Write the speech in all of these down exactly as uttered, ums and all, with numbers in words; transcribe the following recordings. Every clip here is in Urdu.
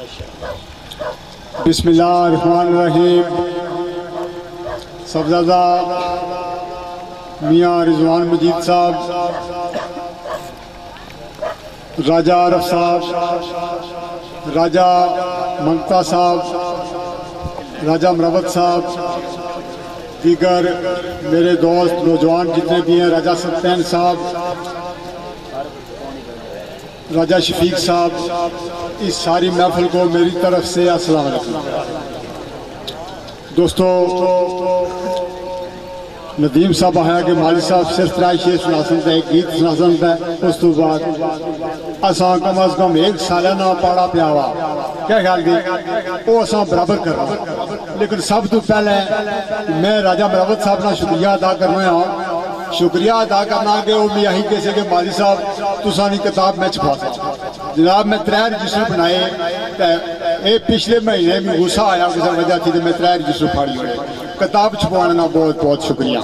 بسم اللہ الرحمن الرحیم۔ صاحبزادہ میاں رضوان مجید صاحب، راجہ عارف صاحب، راجہ منگتا صاحب، راجہ مروت صاحب، دیگر میرے دوست نوجوان جتنے بھی ہیں، راجہ ستین صاحب، راجہ شفیق صاحب، اس ساری محفل کو میری طرف سے السلام علیکم۔ دوستو، ندیم صاحب آیا کہ مالی صاحب صرف ترائی شیر سنا سکتا ہے، ایک گیت سنا سکتا ہے، اس تو بعد اساں کم از کم ایک سالہ نہ پاڑا پیا ہوا، کیا خیال دی وہ اساں برابر کر رہا۔ لیکن سب تو پہلے میں راجہ مروت صاحب نے شکریہ ادا کرنا ہوں، شکریہ ادا کرنا کہ وہ بھی یہی کیسے کہ مالی صاحب تسانی کتاب میں چھپا سکتا۔ جناب میں ترے رجسٹر بنائے، اے پچھلے مہینے میں غصہ آیا کسی وجہ تھی تو میں ترے رجسٹر پھاڑی ہوئے، کتاب چھپوانا بہت بہت شکریہ۔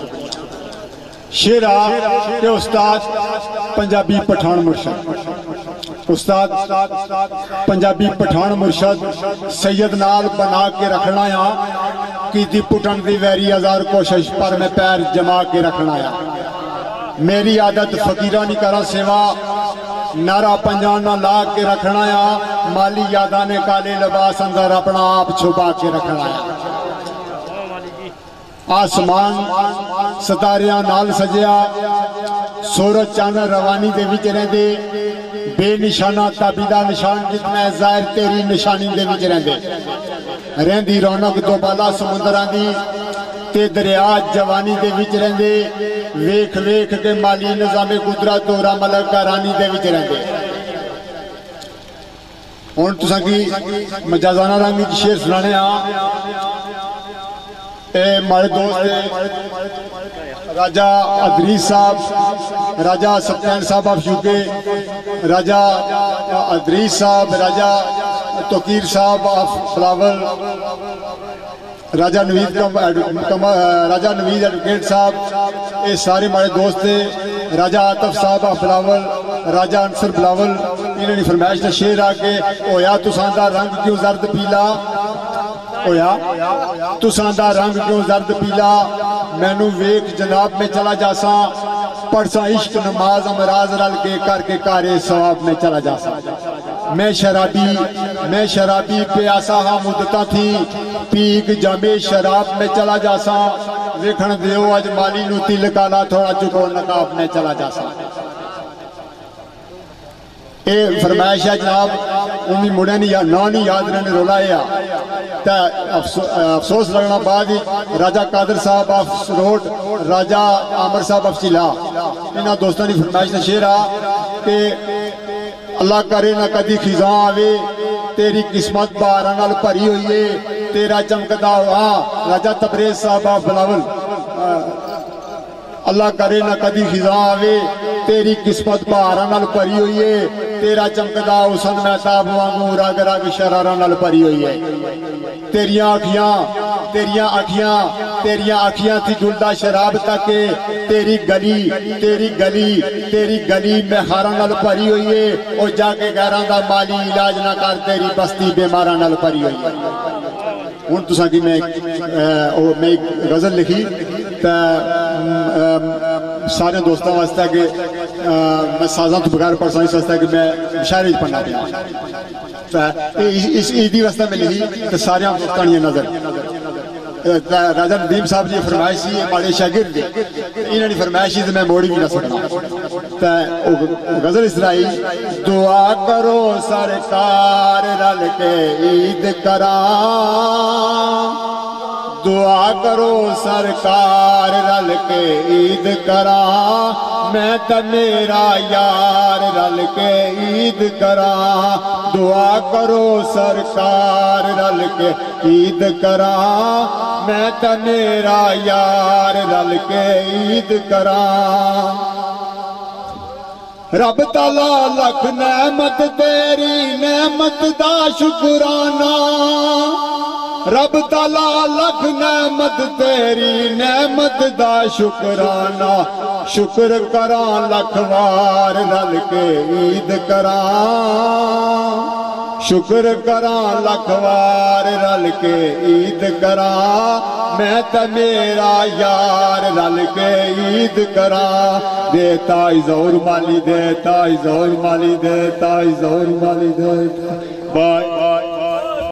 شعر آ کہ استاد پنجابی پٹھان مرشد، استاد پنجابی پٹھان مرشد سید نال بنا کے رکھنا یا کی دی پٹھن دی ویری ہزار کوشش پر میں پیر جما کے رکھنا یا میری عادت فقیرانی کرا سوا نارا پنجانا لا کے رکھنا یا مالی یادانے کالے لباس اندر اپنا آپ چھپا کے رکھنا یا آسمان ستاریاں نال سجیا سورج چاند روانی دے وچ رہندے بے نشانہ تابیدہ نشان جتنا ہے ظاہر تیری نشانی دے وچ رہندے رہندی رونق دو بالا سمندران دی تے دریا جوانی دے وچ رہندے ویکھ ویکھ کے مالی نظام قدرت دورہ ملک کارانی دے وچ رہندے۔ ہن تساں کی مجازانہ رنگ وچ شعر سنانے ہاں۔ اے ہمارے دوست راجہ ادریس صاحب، راجہ ستین صاحب آف یو کے، راجہ ادریس صاحب، راجہ توقیر صاحب آف فلاور، راجہ نوید راجہ نوید ایڈوکیٹ صاحب، اے سارے ہمارے دوست تھے، راجہ عاطف صاحب آف فلاور، راجہ انصر بلاول، انہوں نے فرمائش نے شعر آکے اویا تساندہ رنگ کیوں زرد پیلا، اویا تساندہ رنگ کیوں زرد پیلا، میں نو ویک جناب میں چلا جاسا، پڑھسا عشق نماز امراض رل کے کر کے کارے ثواب میں چلا جاسا۔ میں شرابی میں شرابی پیاسا ہاں مدتا تھی، پیگ جامع شراب میں چلا جاسا، ویکھن دیو اج مالی نو تل کالا تھوڑا چکو نقاب میں چلا جاسا۔ اے فرمائش ہے جناب امی مڑے نہیں یا نانی یاد رہنے رولا ہے تا افسوس لگنا بعد راجہ قادر صاحب آف روڈ، راجہ عامر صاحب آف سیلا، انہا دوستانی فرمائش نے شعر آ کہ اللہ کرے نہ کدی خزاں آوے تیری قسمت بارہ نال پری ہوئی ہے تیرا چمکدا ہوا، راجہ تبریز صاحب آف بلاول، اللہ کرے نہ کدی خزاں آوے تیری قسمت بارہ نال پری ہوئی ہے تیرا چمکدا حسن محتاب وانگو رگ رگ شرارہ نال پری ہوئی ہے۔ تیریاں آنکھیاں تیریاں آنکھیاں تیریاں آنکھیاں تھی جلدہ شراب تک تیری گلی تیری گلی تیری گلی میں خارہ نال پری ہوئی ہے اور جا کے گھران دا مالی علاج نہ کر تیری بستی بیمارہ نال پری ہوئی ہے۔ ہن تساں کی میں ایک غزل لکھی سارے دوستوں واسطہ کہ میں سازاں تو بغیر پڑھ سکتا واسطہ کہ میں شاعری پڑھنا پیا اس عیدی واسطہ میں لکھی کہ سارے دوستاں یہ نظر راجہ ندیم صاحب جی فرمائش سی ہمارے شاگرد دے انہوں نے فرمائش سی میں موڑی بھی نہ سکتا غزل اس طرح ہی دعا کرو سرکار رل کے عید کران، دعا کرو سرکار رل کے عید کران، میں تا میرا یار رل کے عید کران، دعا کرو سرکار رل کے عید کران، میں تا میرا یار رل کے عید کران۔ رب تعالیٰ لکھ نعمت تیری نعمت دا شکرانہ، رب تعالیٰ لکھ نعمت تیری نعمت دا شکرانہ، شکر کران لکھ وار رل کے عید کران، شکر کراں لکھوار رل کے عید کراں میں تے میرا یار رل کے عید کراں دیتا زور مالی دیتا زور مالی دیتا زور مالی دیتا بائے